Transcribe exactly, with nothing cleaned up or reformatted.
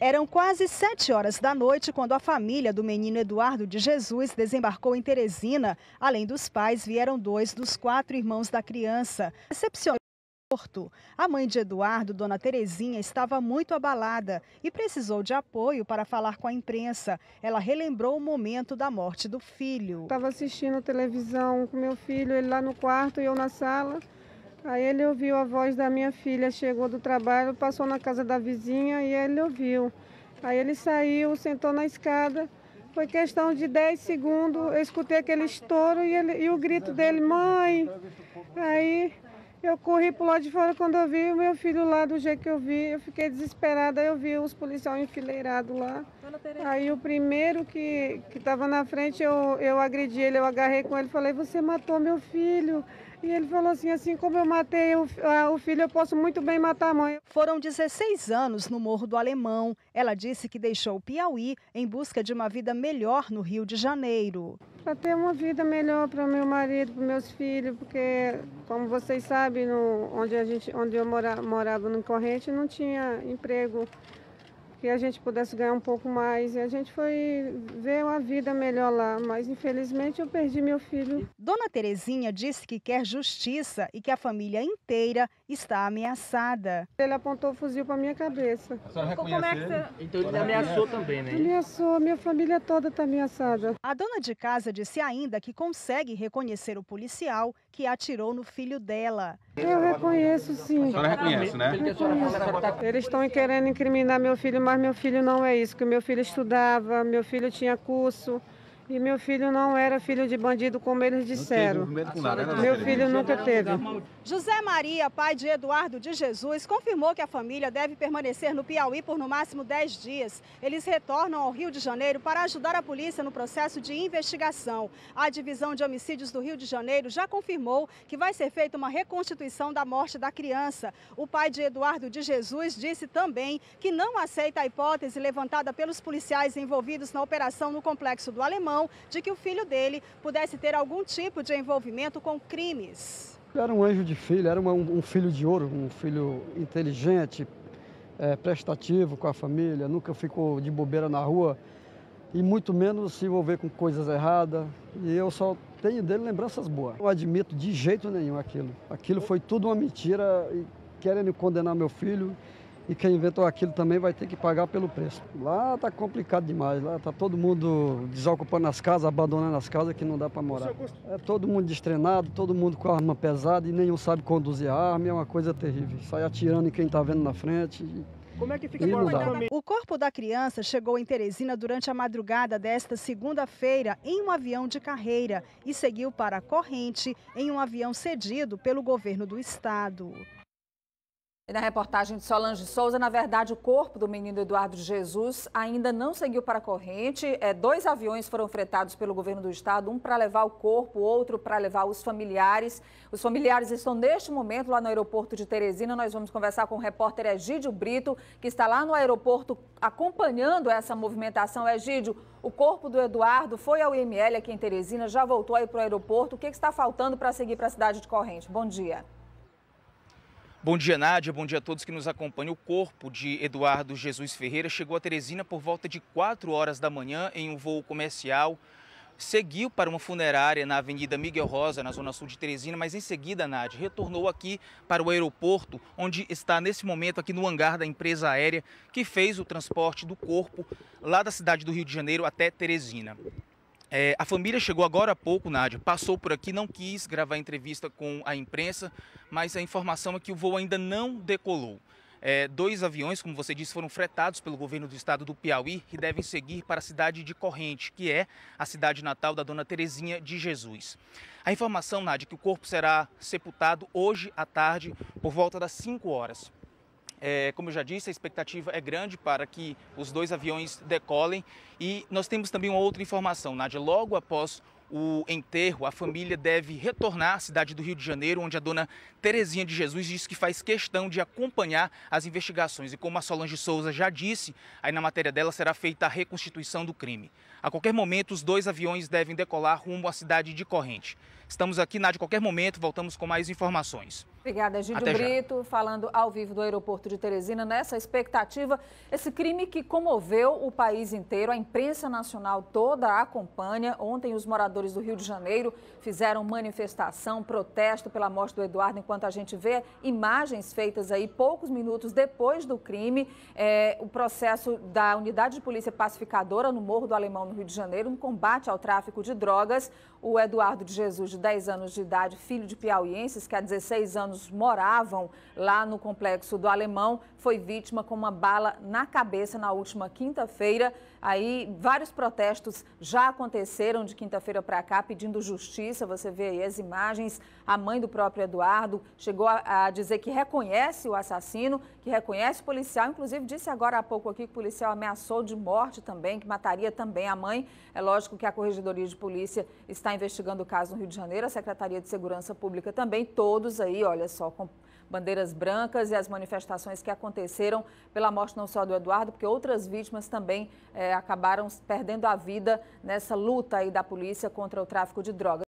Eram quase sete horas da noite quando a família do menino Eduardo de Jesus desembarcou em Teresina. Além dos pais, vieram dois dos quatro irmãos da criança. Recepcionou o aeroporto. A mãe de Eduardo, dona Terezinha, estava muito abalada e precisou de apoio para falar com a imprensa. Ela relembrou o momento da morte do filho. Estava assistindo televisão com meu filho, ele lá no quarto e eu na sala. Aí ele ouviu a voz da minha filha, chegou do trabalho, passou na casa da vizinha e ele ouviu. Aí ele saiu, sentou na escada, foi questão de dez segundos, eu escutei aquele estouro e, ele, e o grito dele, mãe. Aí eu corri pro lado de fora, quando eu vi o meu filho lá do jeito que eu vi, eu fiquei desesperada, eu vi os policiais enfileirados lá. Aí o primeiro que estava na frente, eu, eu agredi ele, eu agarrei com ele, falei, você matou meu filho. E ele falou assim, assim como eu matei o, a, o filho, eu posso muito bem matar a mãe. Foram dezesseis anos no Morro do Alemão. Ela disse que deixou o Piauí em busca de uma vida melhor no Rio de Janeiro. Para ter uma vida melhor para meu marido, para meus filhos, porque, como vocês sabem, no, onde, a gente, onde eu mora, morava no Corrente, não tinha emprego. Que a gente pudesse ganhar um pouco mais. E a gente foi ver uma vida melhor lá, mas infelizmente eu perdi meu filho. Dona Terezinha disse que quer justiça e que a família inteira está ameaçada. Ele apontou o fuzil para minha cabeça. A senhora reconhece ele? Você... Então ele ameaçou também, né? Ameaçou, minha família toda está ameaçada. A dona de casa disse ainda que consegue reconhecer o policial que atirou no filho dela. Eu reconheço, sim. A senhora reconhece, né? Reconheço. Eles estão querendo incriminar meu filho, mas meu filho não é isso, que meu filho estudava, meu filho tinha curso. E meu filho não era filho de bandido, como eles disseram. Meu filho nunca teve. José Maria, pai de Eduardo de Jesus, confirmou que a família deve permanecer no Piauí por no máximo dez dias. Eles retornam ao Rio de Janeiro para ajudar a polícia no processo de investigação. A Divisão de Homicídios do Rio de Janeiro já confirmou que vai ser feita uma reconstituição da morte da criança. O pai de Eduardo de Jesus disse também que não aceita a hipótese levantada pelos policiais envolvidos na operação no Complexo do Alemão, de que o filho dele pudesse ter algum tipo de envolvimento com crimes. Era um anjo de filho, era uma, um filho de ouro, um filho inteligente, é, prestativo com a família, nunca ficou de bobeira na rua e muito menos se envolver com coisas erradas. E eu só tenho dele lembranças boas. Não admito de jeito nenhum aquilo. Aquilo foi tudo uma mentira, e querendo condenar meu filho. E quem inventou aquilo também vai ter que pagar pelo preço. Lá tá complicado demais, lá tá todo mundo desocupando as casas, abandonando as casas que não dá para morar. É todo mundo destreinado, todo mundo com arma pesada e nenhum sabe conduzir a arma, é uma coisa terrível. Sai atirando em quem tá vendo na frente. E... Como é que fica agora? O corpo da criança chegou em Teresina durante a madrugada desta segunda-feira em um avião de carreira e seguiu para a Corrente em um avião cedido pelo governo do estado. E na reportagem de Solange Souza, na verdade, o corpo do menino Eduardo de Jesus ainda não seguiu para a Corrente. É, dois aviões foram fretados pelo governo do estado, um para levar o corpo, outro para levar os familiares. Os familiares estão neste momento lá no aeroporto de Teresina. Nós vamos conversar com o repórter Egídio Brito, que está lá no aeroporto acompanhando essa movimentação. Egídio, o corpo do Eduardo foi ao I M L aqui em Teresina, já voltou aí para o aeroporto. O que está faltando para seguir para a cidade de Corrente? Bom dia. Bom dia, Nádia. Bom dia a todos que nos acompanham. O corpo de Eduardo Jesus Ferreira chegou a Teresina por volta de quatro horas da manhã em um voo comercial. Seguiu para uma funerária na Avenida Miguel Rosa, na zona sul de Teresina, mas em seguida, Nádia, retornou aqui para o aeroporto, onde está nesse momento aqui no hangar da empresa aérea que fez o transporte do corpo lá da cidade do Rio de Janeiro até Teresina. É, a família chegou agora há pouco, Nádia, passou por aqui, não quis gravar entrevista com a imprensa, mas a informação é que o voo ainda não decolou. É, dois aviões, como você disse, foram fretados pelo governo do estado do Piauí e devem seguir para a cidade de Corrente, que é a cidade natal da dona Terezinha de Jesus. A informação, Nádia, é que o corpo será sepultado hoje à tarde, por volta das cinco horas. É, como eu já disse, a expectativa é grande para que os dois aviões decolem e nós temos também uma outra informação, Nádia. Logo após o enterro, a família deve retornar à cidade do Rio de Janeiro, onde a dona Terezinha de Jesus disse que faz questão de acompanhar as investigações. E como a Solange Souza já disse, aí na matéria dela será feita a reconstituição do crime. A qualquer momento, os dois aviões devem decolar rumo à cidade de Corrente. Estamos aqui, Nádia, a qualquer momento, voltamos com mais informações. Obrigada, Gídio Até já. Brito, falando ao vivo do aeroporto de Teresina, nessa expectativa, esse crime que comoveu o país inteiro, a imprensa nacional toda acompanha. Ontem os moradores do Rio de Janeiro fizeram manifestação, protesto pela morte do Eduardo, enquanto a gente vê imagens feitas aí poucos minutos depois do crime, é, o processo da Unidade de Polícia Pacificadora no Morro do Alemão, no Rio de Janeiro, no combate ao tráfico de drogas. O Eduardo de Jesus, de dez anos de idade, filho de piauienses que há dezesseis anos moravam lá no complexo do Alemão, foi vítima com uma bala na cabeça na última quinta-feira. Aí vários protestos já aconteceram de quinta-feira para cá pedindo justiça. Você vê aí as imagens. A mãe do próprio Eduardo chegou a, a dizer que reconhece o assassino, que reconhece o policial. Inclusive disse agora há pouco aqui que o policial ameaçou de morte também, que mataria também a mãe. É lógico que a Corregedoria de Polícia está investigando o caso no Rio de Janeiro, a Secretaria de Segurança Pública também, todos aí, olha só, com bandeiras brancas, e as manifestações que aconteceram pela morte não só do Eduardo, porque outras vítimas também é, acabaram perdendo a vida nessa luta aí da polícia contra o tráfico de drogas.